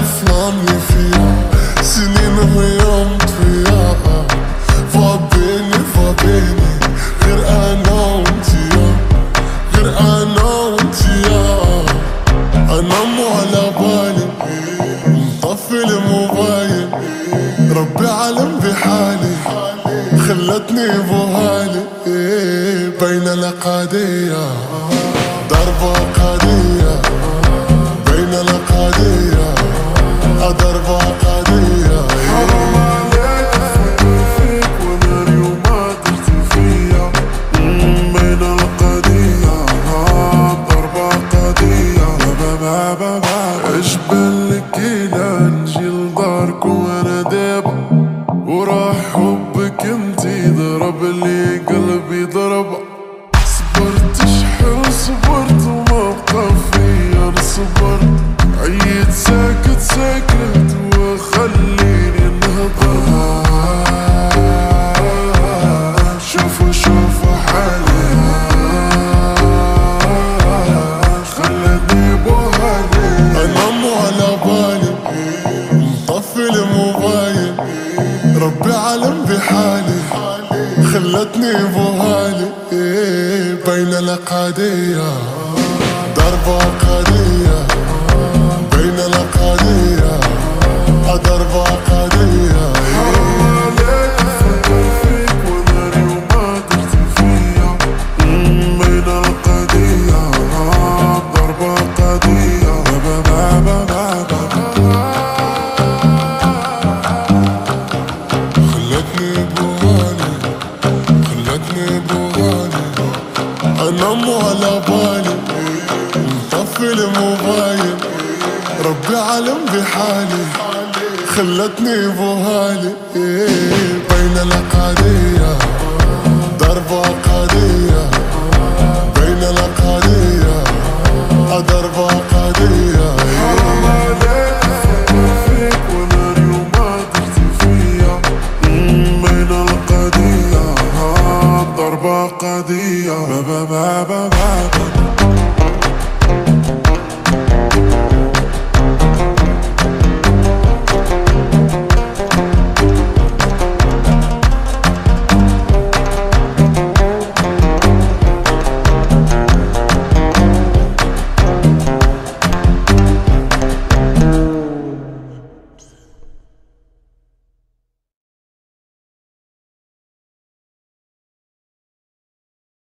ظلمني فيها سنين ويوم فيها. فابيني غير انا وانتيا، غير انا وانتيا. انا مو على بالي مطفي الموبايل، ربي علم بحالي خلتني بوهالي. بين الأقادية ضربة قادية، بين الأقادية ضربة قادية. حرام عليك افكر فيك وانا اليوم ما درتي فيا. بين القضية ضربة قضية. ايش بالك الى نجي لدارك وانا دابا وراح حبك انتي ضرب لي قلبي ضربة. صبرت شحال صبرت وما بقى فيا صبرت. عييت ساكت وخليني نهضر. شوفوا حالي خلتني بوهالي. انا مو على بالي مطفي الموبايل، ربي علم بحالي خلتني بوهالي. بين الأقادية ضربة قادية، بين الأقادية ضربة قادية. حرام عليك افكر فيك وانا اليوم ما درتي فيا. بين القضية ضربة قضية. خلتني بوهالي، خلتني بوهالي. انا مو على بالي مطفي الموبايل، ربي علم بحالي خلتني بوهالي. بين الأقادية ضربة قادية، بين الأقادية ضربة قادية.